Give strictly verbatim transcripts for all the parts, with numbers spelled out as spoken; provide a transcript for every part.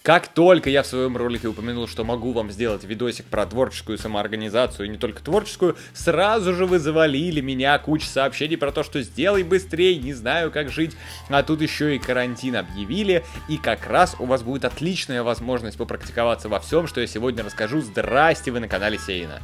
Как только я в своем ролике упомянул, что могу вам сделать видосик про творческую самоорганизацию, и не только творческую, сразу же вы завалили меня куча сообщений про то, что сделай быстрее, не знаю как жить, а тут еще и карантин объявили, и как раз у вас будет отличная возможность попрактиковаться во всем, что я сегодня расскажу. Здрасте, вы на канале Сейна.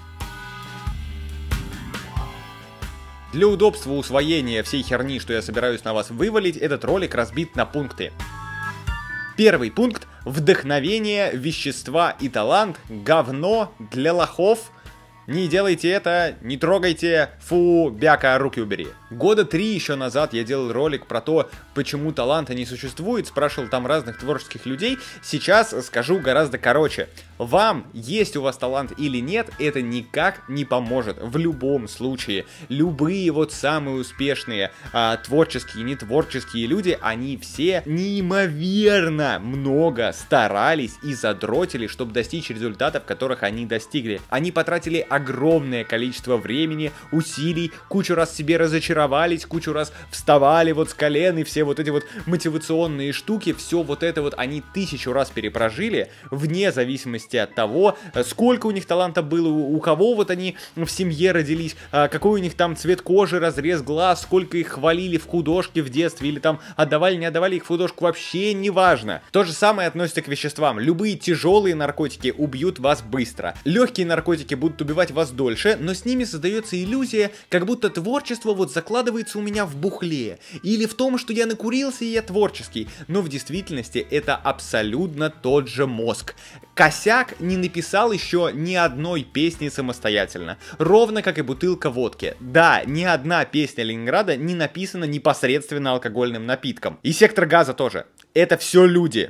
Для удобства усвоения всей херни, что я собираюсь на вас вывалить, этот ролик разбит на пункты. Первый пункт – вдохновение, вещества и талант – говно для лохов. Не делайте это, не трогайте, фу, бяка, руки убери. Года три еще назад я делал ролик про то, почему таланта не существует, спрашивал там разных творческих людей. Сейчас скажу гораздо короче. Вам, есть у вас талант или нет, это никак не поможет. В любом случае, любые вот самые успешные а, творческие, нетворческие люди, они все неимоверно много старались и задротили, чтобы достичь результатов, которых они достигли. Они потратили огромное количество времени, усилий, кучу раз себе разочаровались, кучу раз вставали вот с колен, и все вот эти вот мотивационные штуки, все вот это вот они тысячу раз перепрожили, вне зависимости от того, сколько у них таланта было, у кого вот они в семье родились, какой у них там цвет кожи, разрез глаз, сколько их хвалили в художке в детстве, или там отдавали, не отдавали их в художку, вообще не важно. То же самое относится к веществам. Любые тяжелые наркотики убьют вас быстро. Легкие наркотики будут убивать вас дольше, но с ними создается иллюзия, как будто творчество вот закладывается у меня в бухле, или в том, что я накурился и я творческий, но в действительности это абсолютно тот же мозг. Косяк не написал еще ни одной песни самостоятельно, ровно как и бутылка водки. Да, ни одна песня Ленинграда не написана непосредственно алкогольным напитком. И Сектор Газа тоже. Это все люди.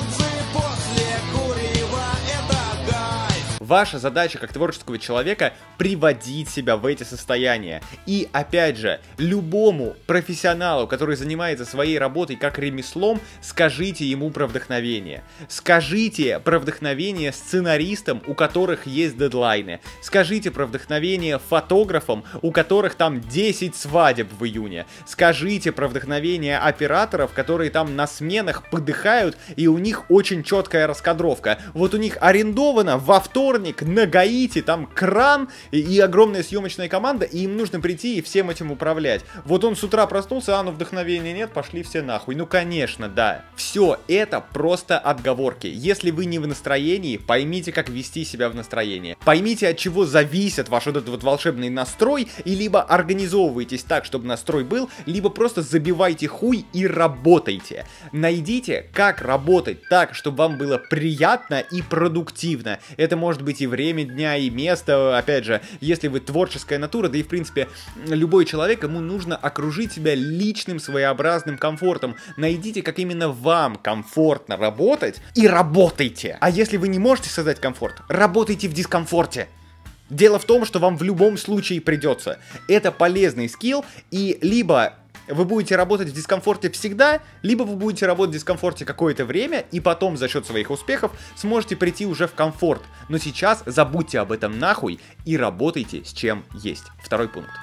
Ваша задача как творческого человека приводить себя в эти состояния. И опять же, любому профессионалу, который занимается своей работой как ремеслом, скажите ему про вдохновение. Скажите про вдохновение сценаристам, у которых есть дедлайны. Скажите про вдохновение фотографам, у которых там десять свадеб в июне. Скажите про вдохновение операторов, которые там на сменах подыхают, и у них очень четкая раскадровка. Вот у них арендовано во вторник на Гаити, там кран и, и огромная съемочная команда, и им нужно прийти и всем этим управлять. Вот он с утра проснулся, а ну вдохновения нет, пошли все нахуй. Ну конечно, да. Все это просто отговорки. Если вы не в настроении, поймите, как вести себя в настроении. Поймите, от чего зависит ваш вот этот вот волшебный настрой, и либо организовывайтесь так, чтобы настрой был, либо просто забивайте хуй и работайте. Найдите, как работать так, чтобы вам было приятно и продуктивно. Это может быть и время дня, и место. Опять же, если вы творческая натура, да и в принципе любой человек, ему нужно окружить себя личным своеобразным комфортом. Найдите, как именно вам комфортно работать, и работайте. А если вы не можете создать комфорт, работайте в дискомфорте. Дело в том, что вам в любом случае придется. Это полезный скилл, и либо вы будете работать в дискомфорте всегда, либо вы будете работать в дискомфорте какое-то время, и потом за счет своих успехов сможете прийти уже в комфорт. Но сейчас забудьте об этом нахуй и работайте с чем есть. Второй пункт.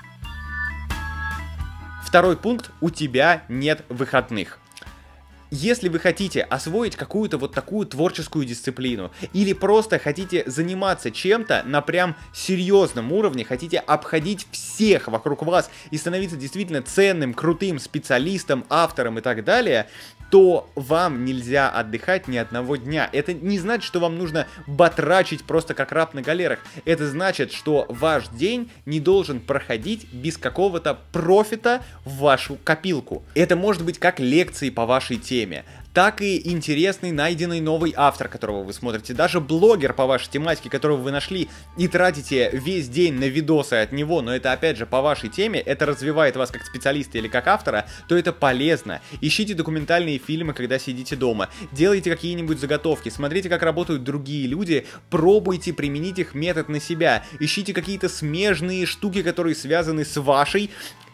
Второй пункт. У тебя нет выходных. Если вы хотите освоить какую-то вот такую творческую дисциплину, или просто хотите заниматься чем-то на прям серьезном уровне, хотите обходить всех вокруг вас и становиться действительно ценным, крутым специалистом, автором и так далее, то вам нельзя отдыхать ни одного дня. Это не значит, что вам нужно батрачить просто как раб на галерах. Это значит, что ваш день не должен проходить без какого-то профита в вашу копилку. Это может быть как лекции по вашей теме, так и интересный найденный новый автор, которого вы смотрите, даже блогер по вашей тематике, которого вы нашли и тратите весь день на видосы от него, но это опять же по вашей теме, это развивает вас как специалиста или как автора, то это полезно. Ищите документальные фильмы, когда сидите дома, делайте какие-нибудь заготовки, смотрите, как работают другие люди, пробуйте применить их метод на себя, ищите какие-то смежные штуки, которые связаны с вашей, и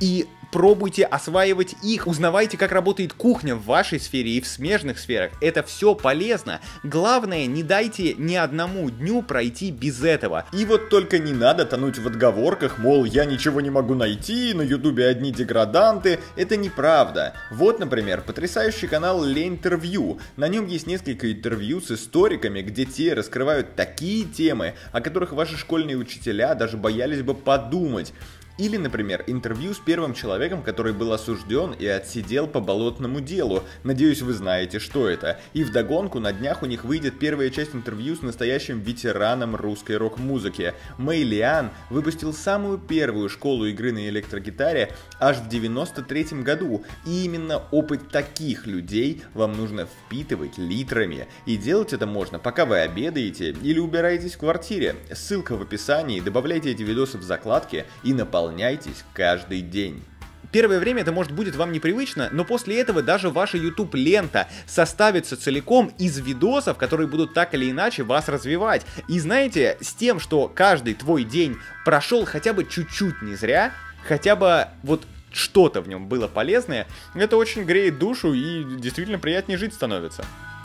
пробуйте осваивать их, узнавайте, как работает кухня в вашей сфере и в смежных сферах. Это все полезно. Главное, не дайте ни одному дню пройти без этого. И вот только не надо тонуть в отговорках, мол, я ничего не могу найти, на ютубе одни деграданты. Это неправда. Вот, например, потрясающий канал Лентервью. На нем есть несколько интервью с историками, где те раскрывают такие темы, о которых ваши школьные учителя даже боялись бы подумать. Или, например, интервью с первым человеком, который был осужден и отсидел по болотному делу. Надеюсь, вы знаете, что это. И вдогонку на днях у них выйдет первая часть интервью с настоящим ветераном русской рок-музыки. Мэй Лиан выпустил самую первую школу игры на электрогитаре аж в девяносто третьем году. И именно опыт таких людей вам нужно впитывать литрами. И делать это можно, пока вы обедаете или убираетесь в квартире. Ссылка в описании, добавляйте эти видосы в закладки и наполняйтесь. Наполняйтесь каждый день. Первое время это, может, будет вам непривычно, но после этого даже ваша YouTube-лента составится целиком из видосов, которые будут так или иначе вас развивать. И знаете, с тем, что каждый твой день прошел хотя бы чуть-чуть не зря, хотя бы вот что-то в нем было полезное, это очень греет душу и действительно приятнее жить становится.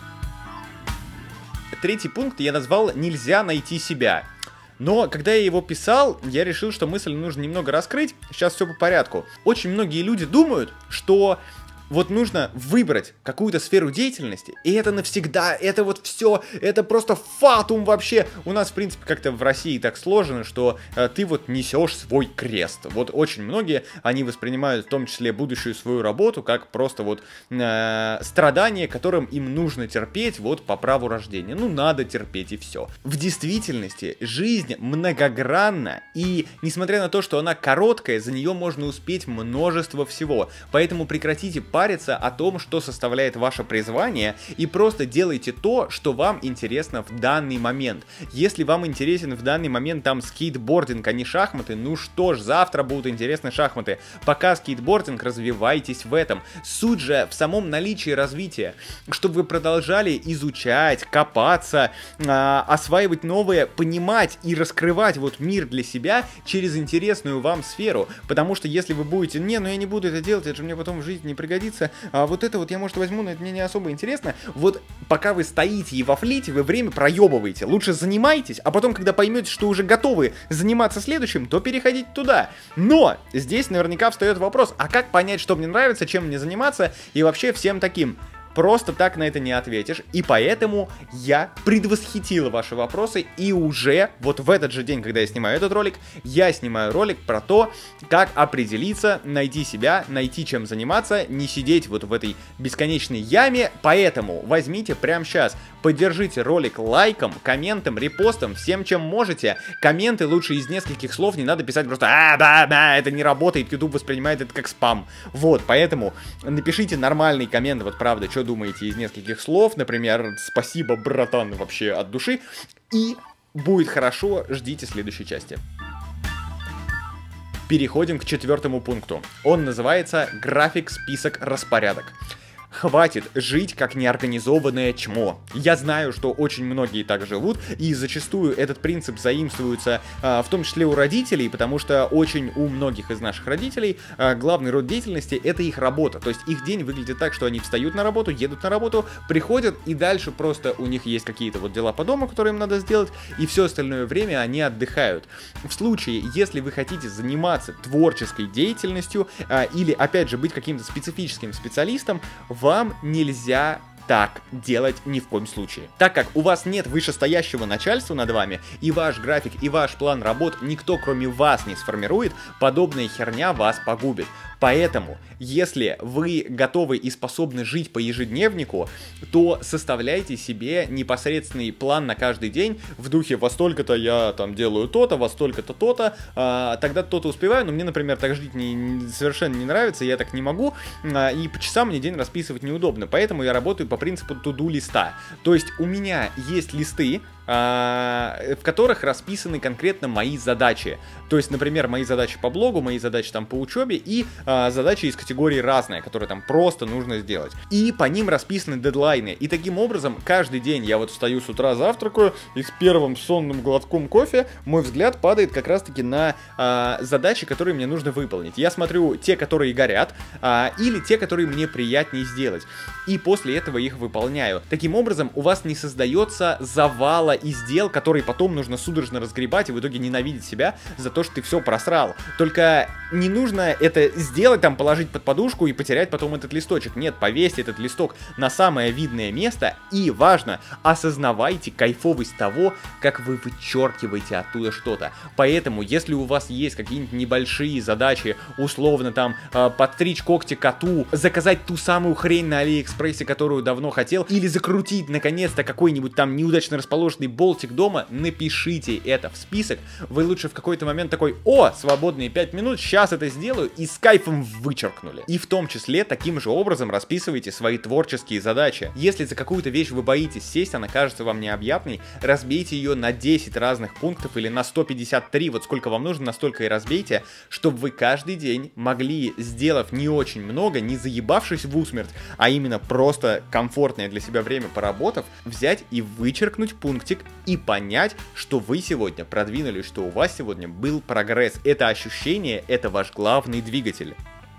Третий пункт я назвал «Нельзя найти себя». Но когда я его писал, я решил, что мысль нужно немного раскрыть. Сейчас все по порядку. Очень многие люди думают, что вот нужно выбрать какую-то сферу деятельности, и это навсегда, это вот все, это просто фатум вообще. У нас, в принципе, как-то в России так сложено, что э, ты вот несешь свой крест. Вот очень многие, они воспринимают в том числе будущую свою работу как просто вот э, страдание, которым им нужно терпеть вот по праву рождения. Ну, надо терпеть и все. В действительности жизнь многогранна, и несмотря на то, что она короткая, за нее можно успеть множество всего. Поэтому прекратите париться о том, что составляет ваше призвание, и просто делайте то, что вам интересно в данный момент. Если вам интересен в данный момент там скейтбординг, а не шахматы, ну что ж, завтра будут интересны шахматы. Пока скейтбординг, развивайтесь в этом. Суть же в самом наличии развития, чтобы вы продолжали изучать, копаться, э, осваивать новое, понимать и раскрывать вот мир для себя через интересную вам сферу. Потому что если вы будете, не, ну я не буду это делать, это же мне потом в жизни не пригодится, а вот это вот я, может, возьму, но это мне не особо интересно. Вот пока вы стоите и вафлите, вы время проебываете. Лучше занимайтесь, а потом, когда поймете, что уже готовы заниматься следующим, то переходите туда. Но здесь наверняка встает вопрос, а как понять, что мне нравится, чем мне заниматься и вообще всем таким? Просто так на это не ответишь, и поэтому я предвосхитил ваши вопросы, и уже вот в этот же день, когда я снимаю этот ролик, я снимаю ролик про то, как определиться, найти себя, найти чем заниматься, не сидеть вот в этой бесконечной яме. Поэтому возьмите прямо сейчас, поддержите ролик лайком, комментом, репостом, всем чем можете. Комменты лучше из нескольких слов, не надо писать просто «А, да, да, это не работает, YouTube воспринимает это как спам». Вот, поэтому напишите нормальный коммент, вот правда, что думаете из нескольких слов, например, спасибо, братан, вообще от души, и будет хорошо, ждите следующей части. Переходим к четвертому пункту. Он называется «График, список, распорядок». Хватит жить как неорганизованное чмо. Я знаю, что очень многие так живут, и зачастую этот принцип заимствуется а, в том числе у родителей, потому что очень у многих из наших родителей а, главный род деятельности — это их работа. То есть их день выглядит так, что они встают на работу, едут на работу, приходят, и дальше просто у них есть какие-то вот дела по дому, которые им надо сделать, и все остальное время они отдыхают. В случае, если вы хотите заниматься творческой деятельностью а, или, опять же, быть каким-то специфическим специалистом, вам нельзя так делать ни в коем случае. Так как у вас нет вышестоящего начальства над вами, и ваш график, и ваш план работ никто кроме вас не сформирует, подобная херня вас погубит. Поэтому, если вы готовы и способны жить по ежедневнику, то составляйте себе непосредственный план на каждый день в духе «во столько-то я там делаю то-то, во столько-то то-то, а, тогда то-то успеваю». Но мне, например, так жить не, совершенно не нравится, я так не могу, а, и по часам мне день расписывать неудобно. Поэтому я работаю по принципу to-do листа. То есть у меня есть листы, в которых расписаны конкретно мои задачи. То есть, например, мои задачи по блогу, мои задачи там по учебе и а, задачи из категории разные, которые там просто нужно сделать. И по ним расписаны дедлайны. И таким образом, каждый день я вот встаю с утра, завтракаю, и с первым сонным глотком кофе мой взгляд падает как раз-таки на а, задачи, которые мне нужно выполнить. Я смотрю те, которые горят, а, или те, которые мне приятнее сделать. И после этого их выполняю. Таким образом, у вас не создается завала из дел, которые потом нужно судорожно разгребать и в итоге ненавидеть себя за то, что ты все просрал. Только не нужно это сделать, там, положить под подушку и потерять потом этот листочек. Нет, повесьте этот листок на самое видное место. И важно, осознавайте кайфовость того, как вы вычеркиваете оттуда что-то. Поэтому, если у вас есть какие-нибудь небольшие задачи, условно там, э, подстричь когти коту, заказать ту самую хрень на Алиэкспрессе, которую давно хотел, или закрутить, наконец-то, какой-нибудь там неудачно расположенный болтик дома, напишите это в список. Вы лучше в какой-то момент такой: о, свободные пять минут, сейчас это сделаю, и с кайфом вычеркнули. И в том числе таким же образом расписывайте свои творческие задачи. Если за какую-то вещь вы боитесь сесть, она кажется вам необъятной, разбейте ее на десять разных пунктов или на сто пятьдесят три, вот сколько вам нужно, настолько и разбейте, чтобы вы каждый день могли, сделав не очень много, не заебавшись в усмерть, а именно просто комфортное для себя время поработав, взять и вычеркнуть пунктик и понять, что вы сегодня продвинулись, что у вас сегодня был прогресс. Это ощущение, это ваш главный двигатель.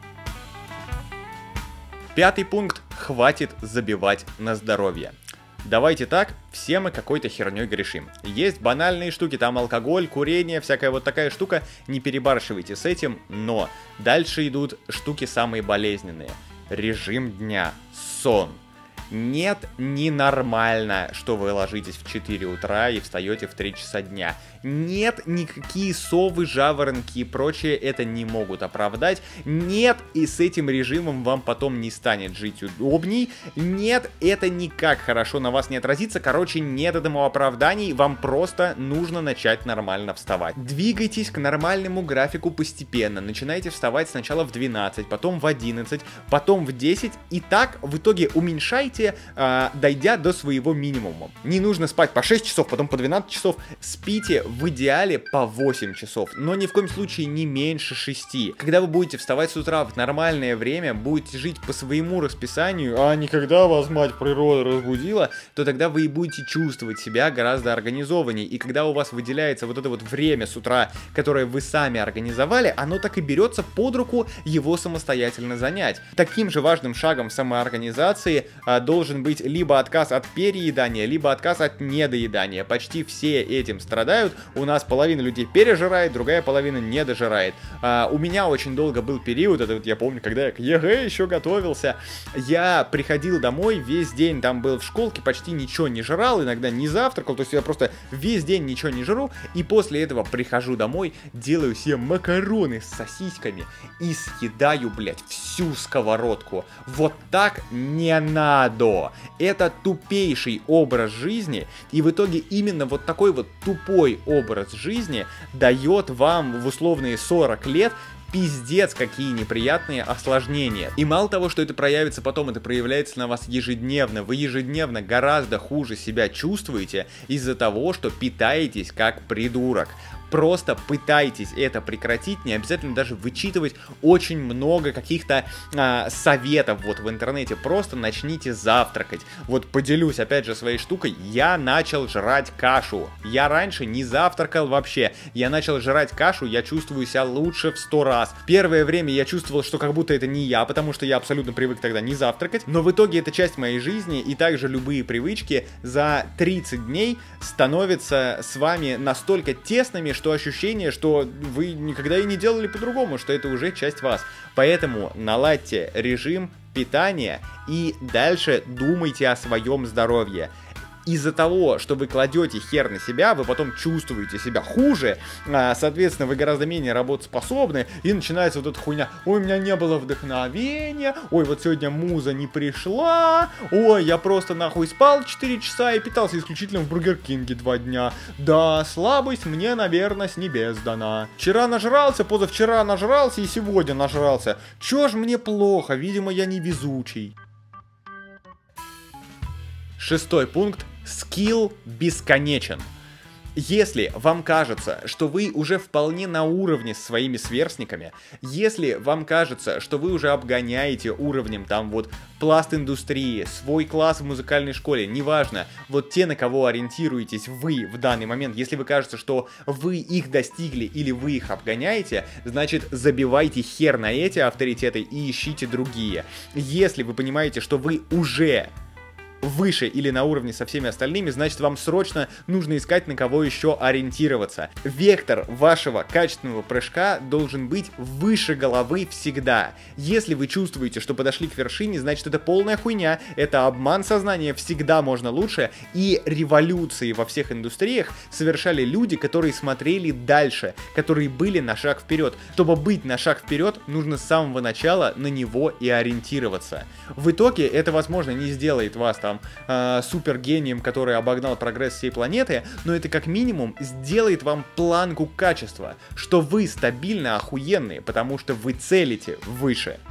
Пятый пункт. Хватит забивать на здоровье. Давайте так, все мы какой-то херней грешим. Есть банальные штуки, там алкоголь, курение, всякая вот такая штука, не перебарщивайте с этим, но дальше идут штуки самые болезненные. Режим дня, сон. Нет, ненормально, что вы ложитесь в четыре утра и встаете в три часа дня. Нет, никакие совы, жаворонки и прочее это не могут оправдать. Нет, и с этим режимом вам потом не станет жить удобней. Нет, это никак хорошо на вас не отразится. Короче, нет этому оправданий, вам просто нужно начать нормально вставать. Двигайтесь к нормальному графику постепенно. Начинайте вставать сначала в двенадцать, потом в одиннадцать, потом в десять. И так в итоге уменьшайте, э, дойдя до своего минимума. Не нужно спать по шесть часов, потом по двенадцать часов. Спите в идеале по восемь часов, но ни в коем случае не меньше шести. Когда вы будете вставать с утра в нормальное время, будете жить по своему расписанию, а не когда вас мать природа разбудила, то тогда вы и будете чувствовать себя гораздо организованнее. И когда у вас выделяется вот это вот время с утра, которое вы сами организовали, оно так и берется под руку его самостоятельно занять. Таким же важным шагом в самоорганизации а, должен быть либо отказ от переедания, либо отказ от недоедания. Почти все этим страдают. У нас половина людей пережирает, другая половина не дожирает. А, у меня очень долго был период, это вот я помню, когда я к ЕГЭ еще готовился, я приходил домой, весь день там был в школке, почти ничего не жрал, иногда не завтракал, то есть я просто весь день ничего не жру, и после этого прихожу домой, делаю себе макароны с сосисками и съедаю, блядь, всю сковородку. Вот так не надо. Это тупейший образ жизни, и в итоге именно вот такой вот тупой образ жизни дает вам в условные сорок лет пиздец какие неприятные осложнения. И мало того, что это проявится потом, это проявляется на вас ежедневно. Вы ежедневно гораздо хуже себя чувствуете из-за того, что питаетесь как придурок. Просто пытайтесь это прекратить, не обязательно даже вычитывать очень много каких-то а, советов вот в интернете, просто начните завтракать. Вот поделюсь опять же своей штукой, я начал жрать кашу, я раньше не завтракал вообще, я начал жрать кашу, я чувствую себя лучше в сто раз. Первое время я чувствовал, что как будто это не я, потому что я абсолютно привык тогда не завтракать, но в итоге это часть моей жизни, и также любые привычки за тридцать дней становятся с вами настолько тесными, что ощущение, что вы никогда и не делали по-другому, что это уже часть вас. Поэтому наладьте режим питания и дальше думайте о своем здоровье. Из-за того, что вы кладете хер на себя, вы потом чувствуете себя хуже, соответственно, вы гораздо менее работоспособны, и начинается вот эта хуйня: ой, у меня не было вдохновения, ой, вот сегодня муза не пришла, ой, я просто нахуй спал четыре часа и питался исключительно в Бургер Кинге два дня, да, слабость мне, наверное, с небес дана. Вчера нажрался, позавчера нажрался и сегодня нажрался. Чё ж мне плохо, видимо, я невезучий. Шестой пункт. Скилл бесконечен. Если вам кажется, что вы уже вполне на уровне с своими сверстниками, если вам кажется, что вы уже обгоняете уровнем там вот пласт индустрии, свой класс в музыкальной школе, неважно, вот те, на кого ориентируетесь вы в данный момент, если вы кажется, что вы их достигли или вы их обгоняете, значит забивайте хер на эти авторитеты и ищите другие. Если вы понимаете, что вы уже выше или на уровне со всеми остальными, значит вам срочно нужно искать, на кого еще ориентироваться. Вектор вашего качественного прыжка должен быть выше головы всегда. Если вы чувствуете, что подошли к вершине, значит это полная хуйня, это обман сознания, всегда можно лучше. И революции во всех индустриях совершали люди, которые смотрели дальше, которые были на шаг вперед. Чтобы быть на шаг вперед, нужно с самого начала на него и ориентироваться. В итоге это, возможно, не сделает вас там Э, супергением, который обогнал прогресс всей планеты, но это как минимум сделает вам планку качества, что вы стабильно охуенные, потому что вы целите выше.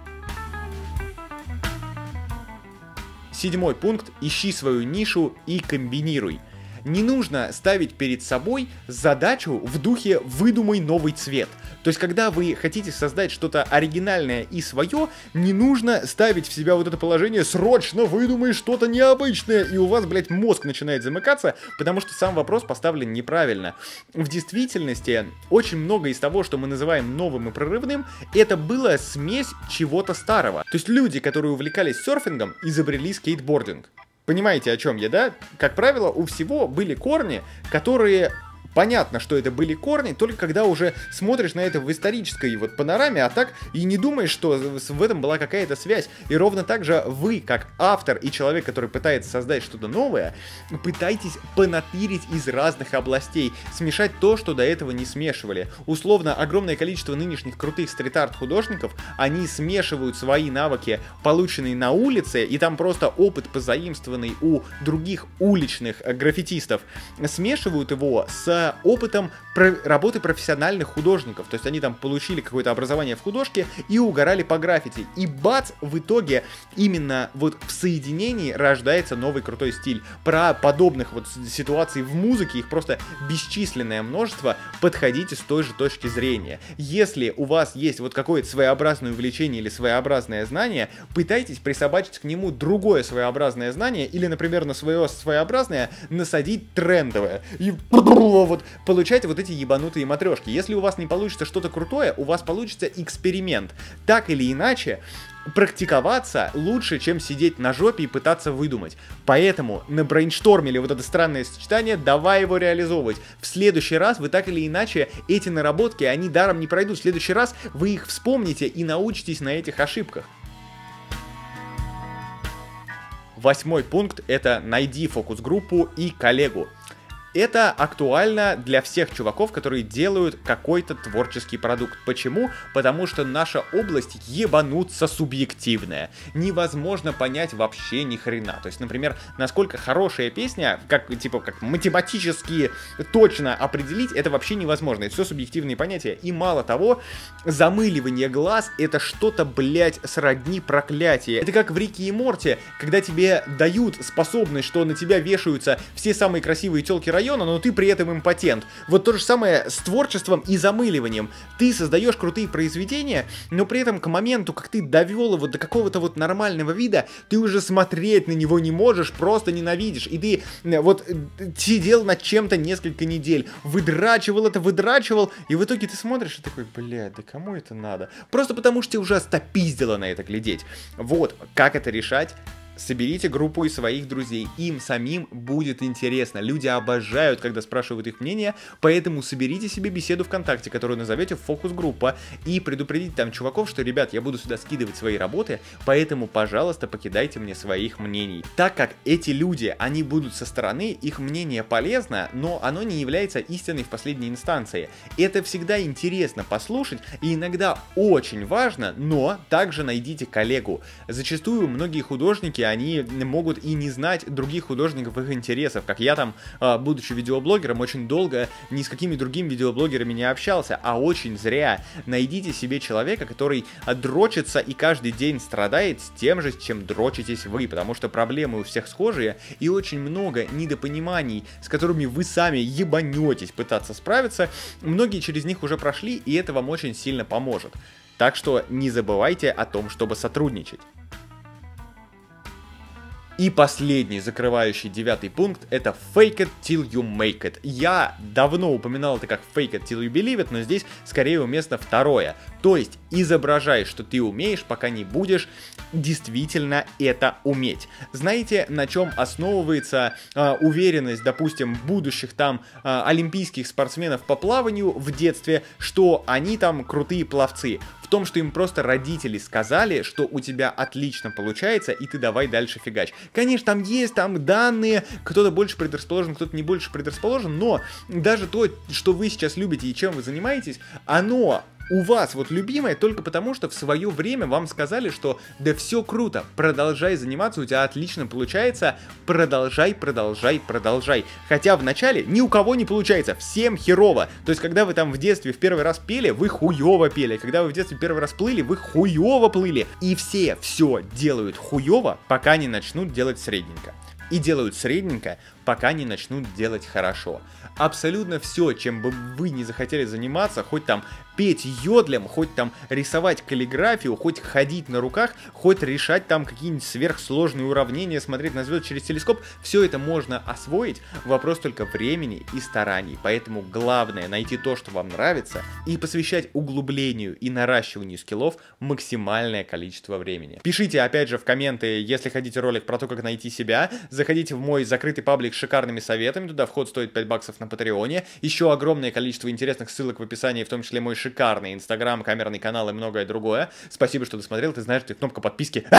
Седьмой пункт. Ищи свою нишу и комбинируй. Не нужно ставить перед собой задачу в духе «выдумай новый цвет». То есть, когда вы хотите создать что-то оригинальное и свое, не нужно ставить в себя вот это положение «срочно выдумай что-то необычное», и у вас, блядь, мозг начинает замыкаться, потому что сам вопрос поставлен неправильно. В действительности, очень много из того, что мы называем новым и прорывным, это была смесь чего-то старого. То есть, люди, которые увлекались серфингом, изобрели скейтбординг. Понимаете, о чем я, да? Как правило, у всего были корни, которые... Понятно, что это были корни, только когда уже смотришь на это в исторической вот панораме, а так и не думаешь, что в этом была какая-то связь. И ровно так же вы, как автор и человек, который пытается создать что-то новое, пытаетесь понатырить из разных областей, смешать то, что до этого не смешивали. Условно, огромное количество нынешних крутых стрит-арт художников, они смешивают свои навыки, полученные на улице, и там просто опыт, позаимствованный у других уличных граффитистов, смешивают его с опытом про работы профессиональных художников. То есть они там получили какое-то образование в художке и угорали по граффити. И бац, в итоге именно вот в соединении рождается новый крутой стиль. Про подобных вот ситуаций в музыке, их просто бесчисленное множество, подходите с той же точки зрения. Если у вас есть вот какое-то своеобразное увлечение или своеобразное знание, пытайтесь присобачить к нему другое своеобразное знание или, например, на свое своеобразное насадить трендовое. И вот получать вот эти ебанутые матрешки. Если у вас не получится что-то крутое, у вас получится эксперимент. Так или иначе, практиковаться лучше, чем сидеть на жопе и пытаться выдумать. Поэтому на брейнштормили вот это странное сочетание, давай его реализовывать. В следующий раз вы так или иначе, эти наработки, они даром не пройдут. В следующий раз вы их вспомните и научитесь на этих ошибках. Восьмой пункт — это найди фокус-группу и коллегу. Это актуально для всех чуваков, которые делают какой-то творческий продукт. Почему? Потому что наша область ебануться субъективная. Невозможно понять вообще ни хрена. То есть, например, насколько хорошая песня, как, типа, как математически точно определить, это вообще невозможно. Это все субъективные понятия. И мало того, замыливание глаз — это что-то, блядь, сродни проклятия. Это как в Рике и Морти, когда тебе дают способность, что на тебя вешаются все самые красивые тёлки района, но ты при этом импотент. Вот то же самое с творчеством и замыливанием. Ты создаешь крутые произведения, но при этом к моменту, как ты довел его до какого-то вот нормального вида, ты уже смотреть на него не можешь, просто ненавидишь. И ты вот сидел над чем-то несколько недель, выдрачивал это, выдрачивал, и в итоге ты смотришь и такой, блядь, да кому это надо? Просто потому что тебе уже остопиздило на это глядеть. Вот, как это решать? Соберите группу из своих друзей, им самим будет интересно. Люди обожают, когда спрашивают их мнение, поэтому соберите себе беседу ВКонтакте, которую назовете фокус-группа, и предупредите там чуваков, что, ребят, я буду сюда скидывать свои работы, поэтому, пожалуйста, покидайте мне своих мнений. Так как эти люди, они будут со стороны, их мнение полезно, но оно не является истиной в последней инстанции. Это всегда интересно послушать, и иногда очень важно, но также найдите коллегу. Зачастую многие художники они могут и не знать других художников, их интересов. Как я там, будучи видеоблогером, очень долго ни с какими другими видеоблогерами не общался, а очень зря. Найдите себе человека, который дрочится и каждый день страдает с тем же, с чем дрочитесь вы, потому что проблемы у всех схожие и очень много недопониманий, с которыми вы сами ебанетесь пытаться справиться. Многие через них уже прошли, и это вам очень сильно поможет. Так что не забывайте о том, чтобы сотрудничать. И последний, закрывающий девятый пункт, это fake it till you make it. Я давно упоминал это как fake it till you believe it, но здесь скорее уместно второе. То есть изображай, что ты умеешь, пока не будешь действительно это уметь. Знаете, на чем основывается э, уверенность, допустим, будущих там э, олимпийских спортсменов по плаванию в детстве, что они там крутые пловцы? В том, что им просто родители сказали, что у тебя отлично получается, и ты давай дальше фигач. Конечно, там есть там данные, кто-то больше предрасположен, кто-то не больше предрасположен, но даже то, что вы сейчас любите и чем вы занимаетесь, оно у вас вот любимое только потому, что в свое время вам сказали, что да все круто, продолжай заниматься, у тебя отлично получается, продолжай, продолжай, продолжай. Хотя вначале ни у кого не получается, всем херово. То есть, когда вы там в детстве в первый раз пели, вы хуево пели. Когда вы в детстве первый раз плыли, вы хуево плыли. И все все делают хуево, пока не начнут делать средненько. И делают средненько, пока не начнут делать хорошо. Абсолютно все, чем бы вы не захотели заниматься, хоть там петь йодлем, хоть там рисовать каллиграфию, хоть ходить на руках, хоть решать там какие-нибудь сверхсложные уравнения, смотреть на звезды через телескоп, все это можно освоить, вопрос только времени и стараний. Поэтому главное найти то, что вам нравится, и посвящать углублению и наращиванию скиллов максимальное количество времени. Пишите опять же в комменты, если хотите ролик про то, как найти себя, заходите в мой закрытый паблик с шикарными советами, туда вход стоит пять баксов на Патреоне, еще огромное количество интересных ссылок в описании, в том числе мой шикарный инстаграм, камерный канал и многое другое. Спасибо, что досмотрел, ты знаешь, где кнопка подписки.